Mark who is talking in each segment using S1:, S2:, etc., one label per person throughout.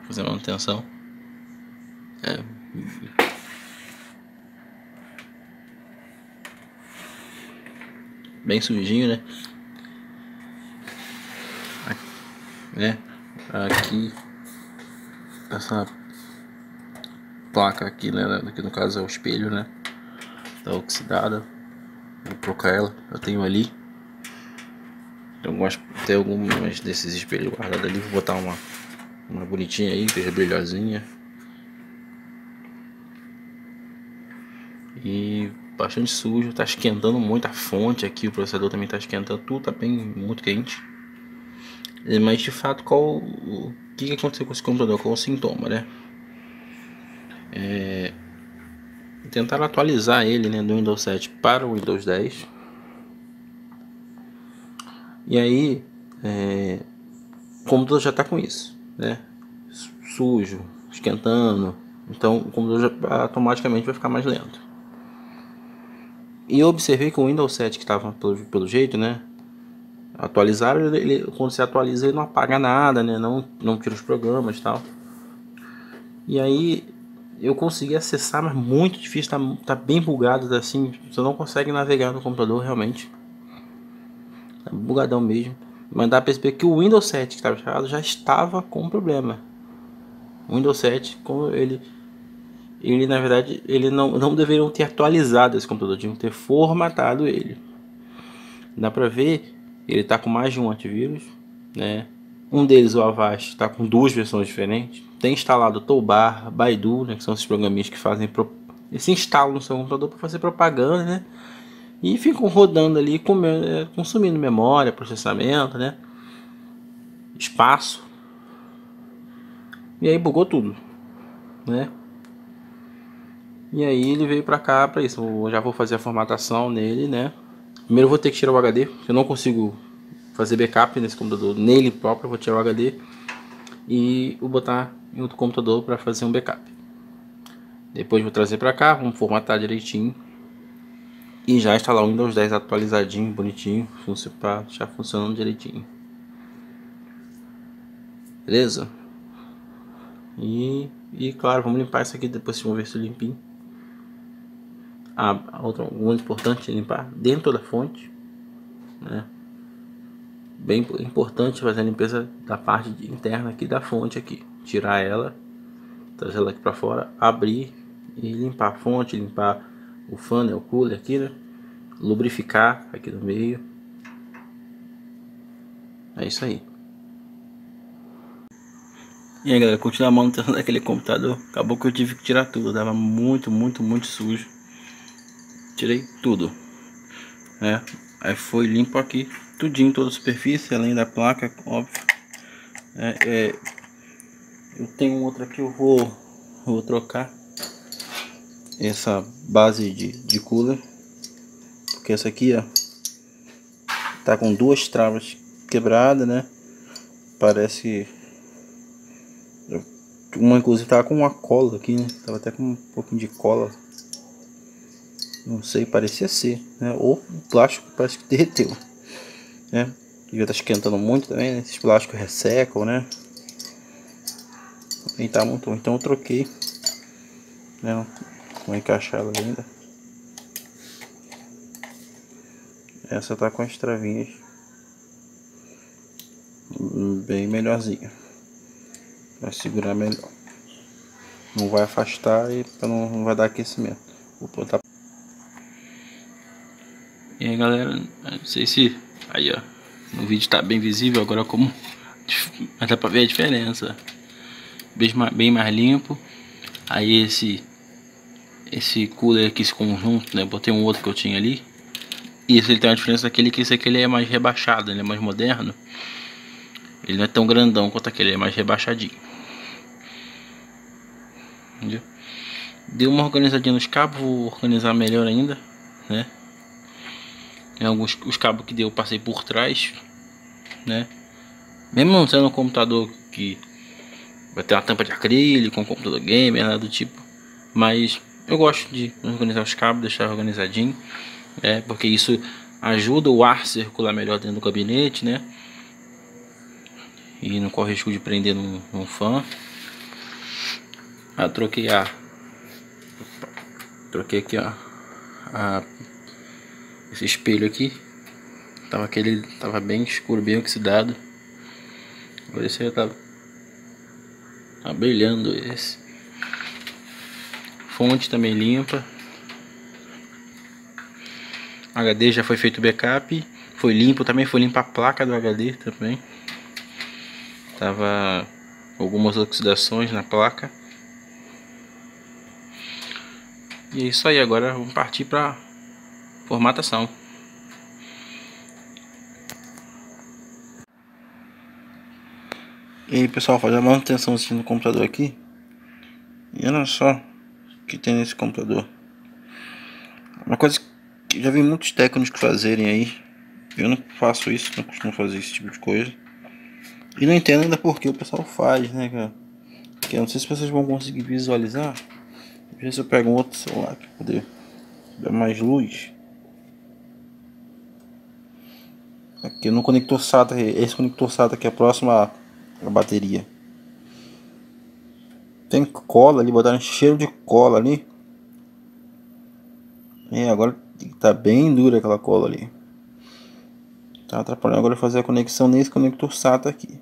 S1: fazer manutenção. Bem sujinho, né? Aqui essa placa aqui, né? Aqui no caso é o espelho, né? Tá oxidada. Vou trocar ela. Eu tenho ali. Tem algumas desses espelhos guardados ali. Vou botar uma bonitinha aí, que seja brilhosinha. E bastante sujo, tá esquentando muito a fonte aqui, o processador também tá esquentando, tudo tá bem muito quente. Mas de fato, o que aconteceu com esse computador? Qual o sintoma, né? Tentaram atualizar ele, né, do Windows 7 para o Windows 10. E aí, o computador já tá com isso, né? Sujo, esquentando. Então o computador já automaticamente vai ficar mais lento. E eu observei que o Windows 7 que estava pelo jeito, né? Atualizaram, quando você atualiza ele não apaga nada, né? Não tira os programas e tal. E aí eu consegui acessar, mas muito difícil, tá bem bugado, assim, você não consegue navegar no computador realmente. Tá bugadão mesmo. Mas dá pra perceber que o Windows 7 que estava instalado já estava com problema. O Windows 7, como ele na verdade, ele não deveriam ter atualizado esse computador, tinham ter formatado ele. Dá pra ver, ele tá com mais de um antivírus, né? Um deles, o Avast, está com duas versões diferentes. Tem instalado Tollbar, Baidu, né, que são esses programinhas que fazem eles se instalam no seu computador para fazer propaganda, né? E ficam rodando ali, consumindo memória, processamento, né? Espaço. E aí bugou tudo, né? E aí ele veio para cá para isso. Eu já vou fazer a formatação nele, né? Primeiro eu vou ter que tirar o HD, porque eu não consigo fazer backup nesse computador, nele próprio. Eu vou tirar o HD e vou botar em outro computador para fazer um backup. Depois vou trazer para cá, vamos formatar direitinho e já instalar o Windows 10 atualizadinho, bonitinho, já funcionando direitinho. Beleza? E claro, vamos limpar isso aqui depois, vamos ver se limpinho. Outra muito importante é limpar dentro da fonte, né? Bem importante fazer a limpeza da parte interna aqui da fonte aqui, tirar ela, trazer ela aqui para fora, abrir e limpar a fonte, limpar o funnel, o cooler aqui, né? Lubrificar aqui no meio. É isso aí. E aí galera, continuar a manutenção daquele computador. Acabou que eu tive que tirar tudo, dava muito sujo. Tirei tudo, né? Aí foi limpo aqui tudinho, toda a superfície, além da placa, óbvio. Eu tenho outra que eu vou trocar essa base de cooler, porque essa aqui, ó, tá com duas travas quebradas, né? Parece uma, inclusive tava com uma cola aqui, né? Tava até com um pouquinho de cola, não sei, parecia ser, né? Ou o plástico parece que derreteu, né? Devia estar esquentando muito também, né? Esses plásticos ressecam, né? E tá muito, então eu troquei, né? Vou encaixar ela ainda. Essa tá com as travinhas bem melhorzinha, vai segurar melhor, não vai afastar e não vai dar aquecimento. Vou botar. E aí galera, não sei se aí, ó, no vídeo tá bem visível agora, mas dá pra ver a diferença, bem mais limpo. Aí esse cooler aqui, esse conjunto, né, botei um outro que eu tinha ali. E esse ele tem uma diferença daquele, que esse aqui ele é mais rebaixado, ele é mais moderno. Ele não é tão grandão quanto aquele, ele é mais rebaixadinho. Entendeu? Deu uma organizadinha nos cabos, vou organizar melhor ainda, né? Os cabos que deu, eu passei por trás, né? Mesmo não sendo um computador que vai ter uma tampa de acrílico, um computador gamer, nada do tipo, mas eu gosto de organizar os cabos, deixar organizadinho, porque isso ajuda o ar a circular melhor dentro do gabinete, né? E não corre risco de prender num fã. troquei aqui, ó, esse espelho aqui. Tava bem escuro, bem oxidado. Agora esse já tá brilhando. Esse fonte também limpa. HD já foi feito backup, foi limpo também, foi limpa a placa do HD também. Tava algumas oxidações na placa. E é isso aí, agora vamos partir para formatação. E aí pessoal, fazer a manutenção no computador aqui. E olha só o que tem nesse computador. Uma coisa que já vi muitos técnicos fazerem aí. Eu não faço isso, não costumo fazer esse tipo de coisa. E não entendo ainda porque o pessoal faz, né, cara? Porque eu não sei se vocês vão conseguir visualizar. Deixa eu ver se eu pego um outro celular para poder dar mais luz. Aqui no conector SATA, esse conector SATA aqui é próximo à bateria. Tem cola ali, botaram cheiro de cola ali. Agora tá bem dura aquela cola ali. Tá atrapalhando agora fazer a conexão nesse conector SATA aqui.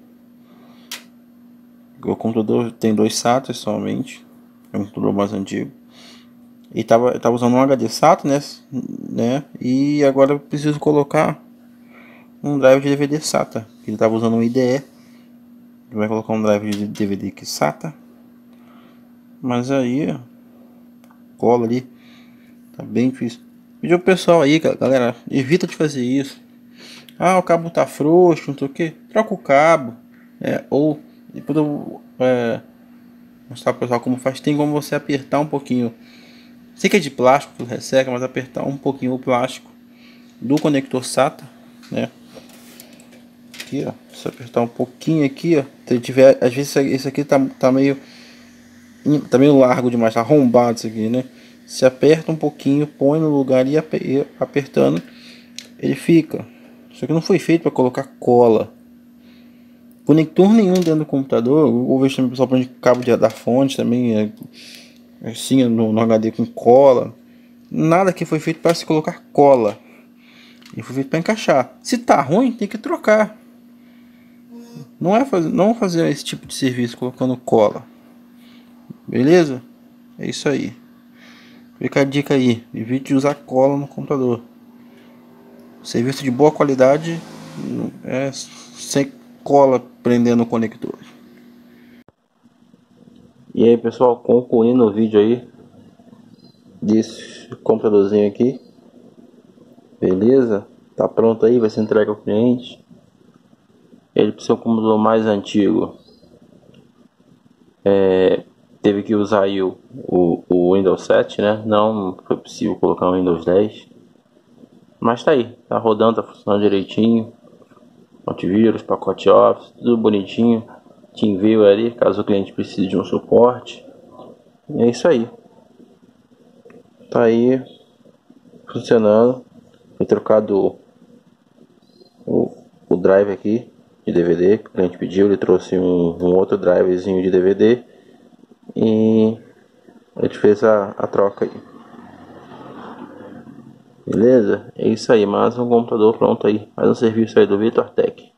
S1: O computador tem 2 SATA somente. É um computador mais antigo. E tava usando um HD SATA, né? E agora eu preciso colocar um drive de DVD SATA. Ele tava usando um IDE. Ele vai colocar um drive de DVD aqui SATA. Mas aí, ó, cola ali. Tá bem difícil. Pediu o pessoal aí, galera, evita de fazer isso. Ah, o cabo tá frouxo, não sei o que. Troca o cabo. Ou depois eu mostrar pro pessoal como faz. Tem como você apertar um pouquinho. Sei que é de plástico, que resseca, mas apertar um pouquinho o plástico do conector SATA, né? Aqui, ó. Se apertar um pouquinho aqui, ó. Se tiver, às vezes esse aqui tá meio largo demais, tá arrombado isso aqui, né? Se aperta um pouquinho, põe no lugar e apertando, ele fica. Isso aqui não foi feito para colocar cola. Conector nenhum dentro do computador. Eu vejo também o pessoal põe cabo da fonte também, assim, no HD com cola. Nada que foi feito para se colocar cola. Ele foi feito para encaixar. Se tá ruim, tem que trocar. Não fazer esse tipo de serviço colocando cola. Beleza? É isso aí. Fica a dica aí, evite usar cola no computador. Serviço de boa qualidade é sem cola prendendo o conector. E aí pessoal, concluindo o vídeo aí desse computadorzinho aqui. Beleza? Tá pronto aí, vai ser entregue ao cliente. Ele precisa ser um computador mais antigo. Teve que usar aí o Windows 7, né? Não foi possível colocar o Windows 10. Mas tá aí, tá rodando, tá funcionando direitinho. Antivírus, pacote Office, tudo bonitinho. TeamViewer ali, caso o cliente precise de um suporte. E é isso aí. Tá aí, funcionando. Foi trocado o drive aqui de DVD que o cliente pediu. Ele trouxe um outro drivezinho de DVD. E a gente fez a troca aí. Beleza? É isso aí, mais um computador pronto aí. Mais um serviço aí do VitorTech.